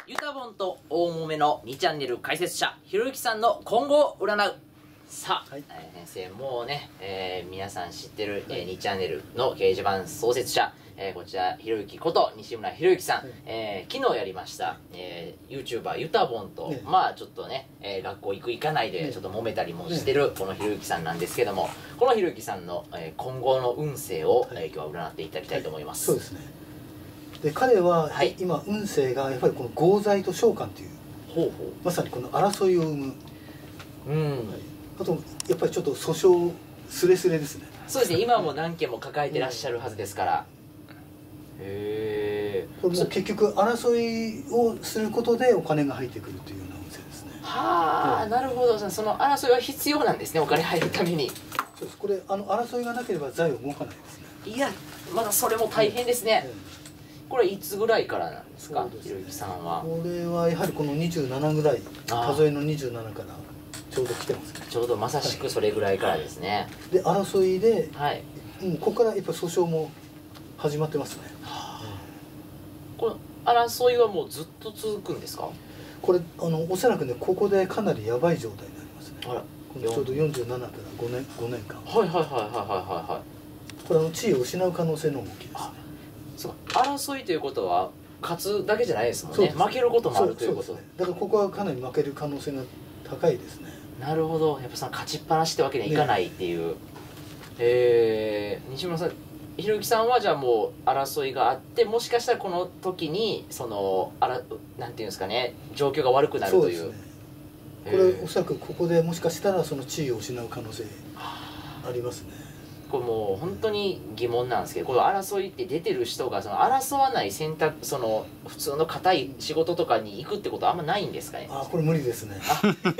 ユタボンと大揉めの2チャンネル解説者ひろゆきさんの今後を占う。さあ、 はい先生もうね、皆さん知ってる、2チャンネルの掲示板創設者、こちらひろゆきこと西村ひろゆきさん、昨日やりました、YouTuber ユタボンと、まあちょっとね、学校行かないでちょっと揉めたりもしてるこのひろゆきさんなんですけども、このひろゆきさんの、今後の運勢を、今日は占っていただきたいと思います。 そうですね。で彼は、 はい今運勢がやっぱりこの豪財と召喚というほうほまさにこの争いを生む、 う。うん、 あとやっぱりちょっと訴訟スレスレですね。 そうですね、今も何件も抱えてらっしゃるはずですから。へえ。 これもう結局争いをすることでお金が入ってくるというような運勢ですね。 はあ、なるほど。その争いは必要なんですね、お金入るために。 そうです。これ争いがなければ財は動かないですね。 いや、まだそれも大変ですね。これいつぐらいからなんですか、 そうですねひろゆきさんは。 これはやはりこの27ぐらい、数えの27からちょうど来てますね。 ちょうどまさしくそれぐらいからですね。 で争いで、 はい。 ここからやっぱ訴訟も始まってますね。 この争いはもうずっと続くんですか。 これおそらくねここでかなりやばい状態になりますね。 あら、 このちょうど47から5年間。 はいはいはいはいはいはいこれ地位を失う可能性の大きいですね。 そうか、争いということは勝つだけじゃないですもんね。 そうです負けることもあるということ。 そうですね。だからここはかなり負ける可能性が高いですね。 なるほど。やっぱその勝ちっぱなしってわけにはいかないっていう。西村さん、ひろゆきさんはじゃあもう争いがあって、もしかしたらこの時になんていうんですかね、状況が悪くなるという。 そうですね。これおそらくここでもしかしたらその地位を失う可能性ありますね。 これもう本当に疑問なんですけど、この争いって出てる人がその争わない選択、普通の硬い仕事とかに行くってことはあんまないんですかね。 これ無理ですね。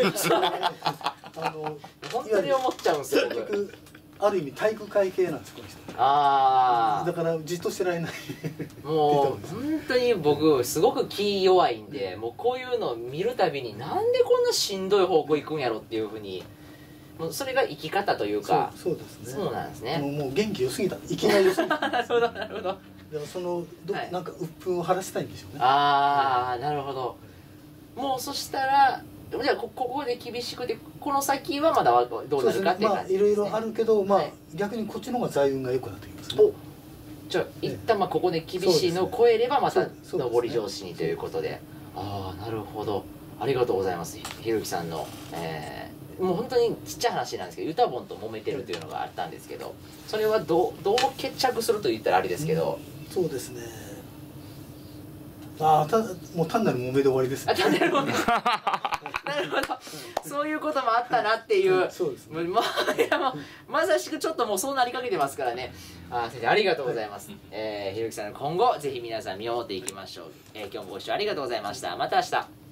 本当に思っちゃうんですよ、僕。 結局ある意味体育会系なんですこの人。だからじっとしてられない。 もう本当に僕すごく気弱いんで、もうこういうのを見るたびになんでこんなしんどい方向行くんやろっていうふうに、もうそれが生き方というか。 そうですね。 そうなんですね。 もう元気良すぎた、生きがい良すぎた。 なるほどなるほど。 だからなんか鬱憤を晴らしたいんでしょうね。 なるほど。もうそしたらじゃあここで厳しくて、この先はまだどうなるかっていう感じですね。 いろいろあるけど、逆にこっちの方が財運が良くなってきますね。 じゃあ一旦ここで厳しいのを超えればまた上り調子にということで。なるほど。ありがとうございます。ひろゆきさんの、もう本当にちっちゃい話なんですけど、ユタボンと揉めてるというのがあったんですけど、それはどう決着すると言ったらあれですけど。 そうですね。もう単なる揉めで終わりですね。 単なる揉め。なるほど。そういうこともあったなっていう。 そうですね。 まさしくちょっともうそうなりかけてますからね。先生ありがとうございます。ひろゆきさんの今後ぜひ皆さん見守っていきましょう。今日もご視聴ありがとうございました。また明日。